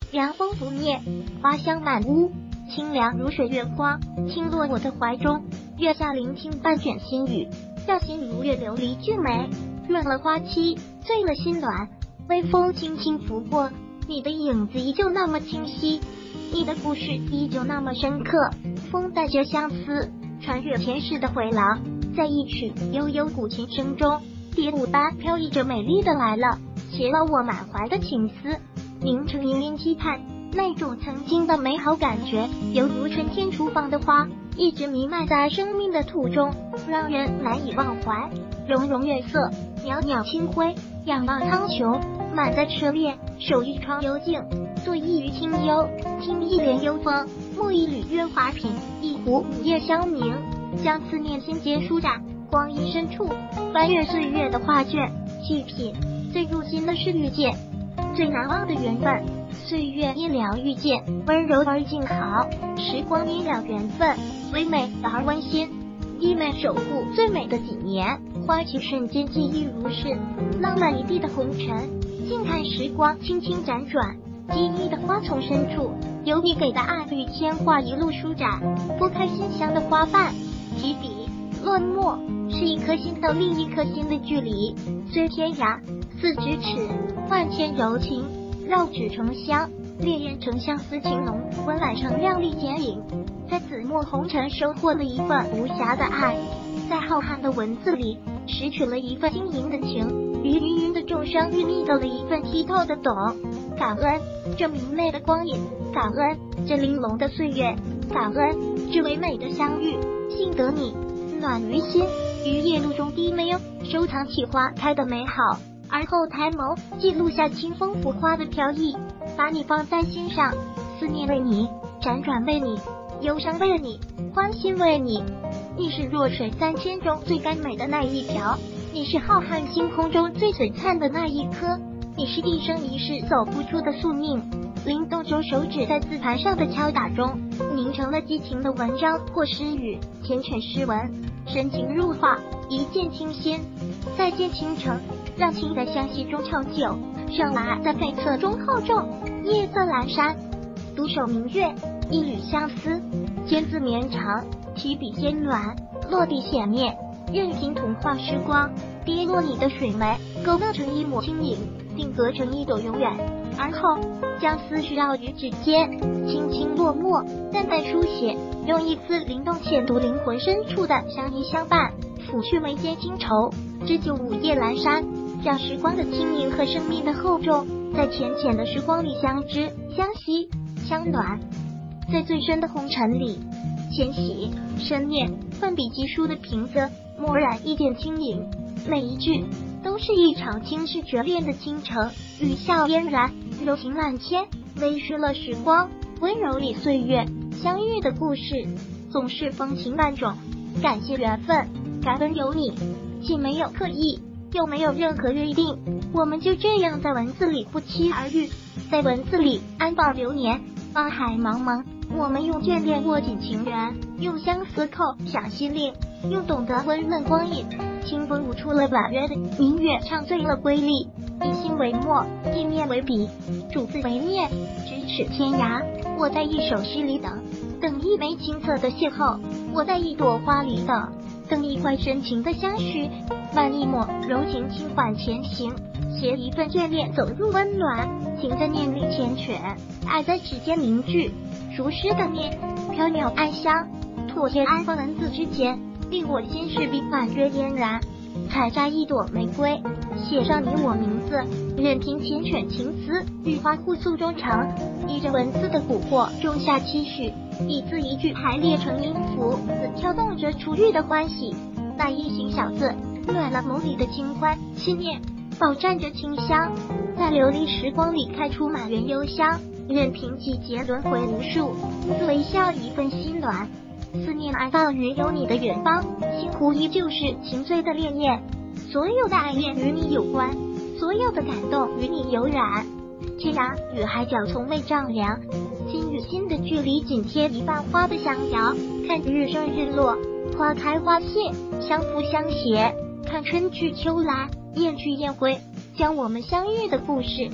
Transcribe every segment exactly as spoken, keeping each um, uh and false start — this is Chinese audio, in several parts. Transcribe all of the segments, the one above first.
凉风拂面，花香满屋，清凉如水月光，倾落我的怀中。月下聆听半卷心语，叫心如月琉璃俊美，润了花期，醉了心暖。微风轻轻拂过，你的影子依旧那么清晰，你的故事依旧那么深刻。风带着相思，穿越前世的回廊，在一曲悠悠古琴声中，蝶舞般飘逸着美丽的来了，写了我满怀的情思。凝成氤氲期盼，那种曾经的美好感觉，犹如春天初放的花，一直弥漫在生命的途中，让人难以忘怀。融融月色，袅袅清辉，仰望苍穹，满载痴恋，守一窗幽静，坐一隅清幽，听一帘幽风，沐一缕月华品，一壶午夜香茗，将思念心结舒展。光阴深处，翻阅岁月的画卷，细品最入心的是遇见，最难忘的缘分。岁月因疗遇见，温柔而静好；时光因了缘分，唯美而温馨。一美守护最美的几年，花期瞬间记忆如是，浪漫一地的红尘，静看时光轻轻辗转。记忆的花丛深处，有你给的爱与牵挂一路舒展。拨开馨香的花瓣，提笔落墨，是一颗心到另一颗心的距离。虽天涯似咫尺，万千柔情绕指成香。烈焰成相思情浓，温婉成亮丽剪影。在紫陌红尘收获了一份无瑕的爱，在浩瀚的文字里拾取了一份晶莹的情，于芸芸的众生寓觅到了一份剔透的懂。感恩这明媚的光影，感恩这玲珑的岁月，感恩这唯美的相遇。幸得你暖于心，于夜露中低眉，收藏起花开的美好，而后抬眸记录下清风拂花的飘逸，把你放在心上。思念为你，辗转为你，忧伤为你，欢欣为你。你是弱水三千中最甘美的那一瓢，你是浩瀚星空中最璀璨的那一颗，你是一生一世走不出的宿命。灵动中手指在字盘上的敲打中，凝成了激情的文章或诗语，缱绻诗文，深情入画，一见倾心。再见倾城，让情在相惜中长久，让爱在悱恻中厚重。夜色阑珊，独守明月，一缕相思，间字绵长，提笔鲜暖，落地显面，任凭童话时光跌落你的水眉，勾勒成一抹轻盈，定格成一朵永远。而后将思绪绕于指尖，轻轻落墨，淡淡书写，用一丝灵动浅读灵魂深处的相依相伴，抚去眉间轻愁。织就午夜阑珊，让时光的轻盈和生命的厚重在浅浅的时光里相知相惜相暖。在最深的红尘里，浅喜深念，奋笔疾书的瓶子蓦然一点轻盈，每一句都是一场倾世绝恋的倾城，语笑嫣然，柔情万千，微醺了时光，温柔里岁月。相遇的故事总是风情万种，感谢缘分，感恩有你，既没有刻意，又没有任何约定，我们就这样在文字里不期而遇，在文字里安放流年。花海茫茫，我们用眷恋握紧情缘，用相思扣响心令，用懂得温润光影。清风舞出了婉约的明月，唱醉了瑰丽。一心为墨，一面为笔，主字为念，咫尺天涯。我在一首诗里等，等一枚青涩的邂逅；我在一朵花里等，等一怀深情的相许。慢一抹柔情轻缓前行，携一份眷恋走入温暖。情在念里缱绻，爱在指尖凝聚，如诗的念，飘渺暗香，妥帖安放文字之间，令我心事比婉约嫣然。采摘一朵玫瑰，写上你我名字，任凭缱绻情思欲花互诉衷肠，依着文字的蛊惑种下期许，一字一句排列成音符，跳动着初遇的欢喜。那一行小字暖了眸里的轻欢，心念饱蘸着清香，在琉璃时光里开出满园幽香，任凭季节轮回无数，自微笑一份心暖。思念安放于有你的远方，心湖依旧是情醉的烈焰，所有的爱恋与你有关，所有的感动与你有染。天涯与海角从未丈量，心与心的距离紧贴一瓣花的相摇，看日升日落，花开花谢，相扶相携，看春去秋来，雁去雁归，将我们相遇的故事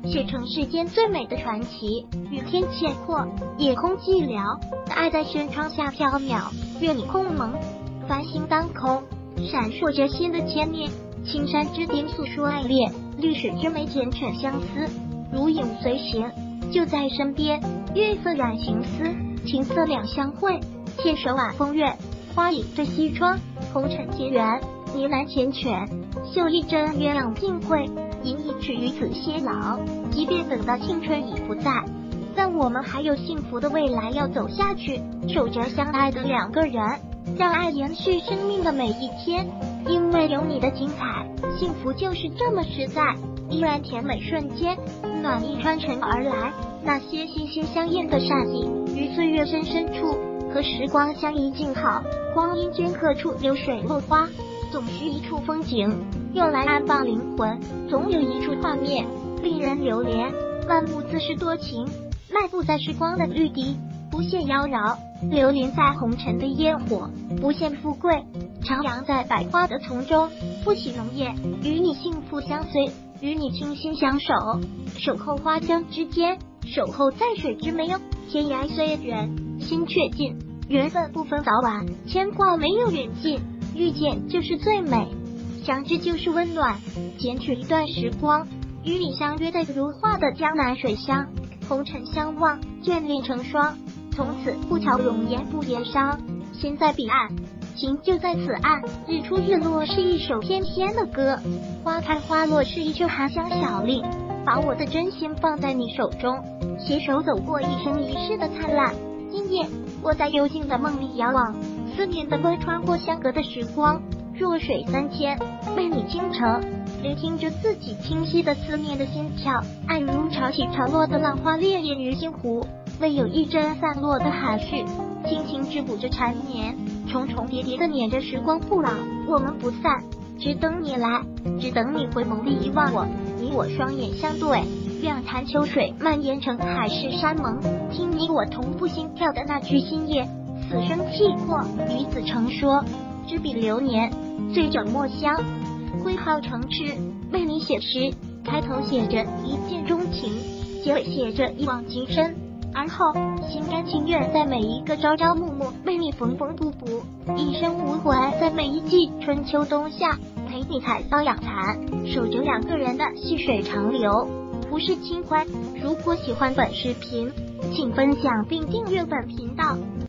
写成世间最美的传奇。雨天切阔，夜空寂寥，爱在轩窗下缥缈，愿你空蒙，繁星当空，闪烁着新的千年。青山之巅诉说爱恋，绿水之湄缱绻相思，如影随形，就在身边。月色染情丝，情色两相会，牵手晚风月，花影对西窗，红尘结缘，呢喃缱绻，绣一针鸳鸯尽会，吟一曲与子偕老。即便等到青春已不在，但我们还有幸福的未来要走下去，守着相爱的两个人，让爱延续生命的每一天。因为有你的精彩，幸福就是这么实在，依然甜美瞬间，暖意穿城而来。那些心心相印的善意，于岁月深深处和时光相依静好。光阴镌刻处流水落花，总是一处风景，用来安放灵魂。总有一处画面令人流连，万物自是多情，漫步在时光的绿地，不羡妖娆，流连在红尘的烟火，不羡富贵，徜徉在百花的丛中，不喜浓艳，与你幸福相随，与你倾心相守，守候花江之间，守候在水之湄哦。天涯虽远，心却近，缘分不分早晚，牵挂没有远近，遇见就是最美，相知就是温暖。捡取一段时光，与你相约在如画的江南水乡，红尘相望，眷恋成双，从此不巧容颜不言伤。心在彼岸，情就在此岸。日出日落是一首翩翩的歌，花开花落是一句含香小令。把我的真心放在你手中，携手走过一生一世的灿烂。今夜我在幽静的梦里遥望，思念的风穿过相隔的时光，弱水三千，为你倾城，聆听着自己清晰的思念的心跳。爱如潮起潮落的浪花潋滟于心湖，唯有一针散落的含蓄，轻轻织补着缠绵，重重叠叠的捻着时光不老。我们不散，只等你来，只等你回眸里遗忘我。你我双眼相对，两潭秋水蔓延成海誓山盟，听你我同步心跳的那句心夜，此生契阔，与子成说。执笔流年，醉酒墨香，挥毫成痴，为你写诗。开头写着一见钟情，结尾写着一往情深，而后心甘情愿在每一个朝朝暮暮为你缝缝补补，一生无悔在每一季春秋冬夏陪你采桑养蚕，守着两个人的细水长流，不是轻宽。如果喜欢本视频，请分享并订阅本频道。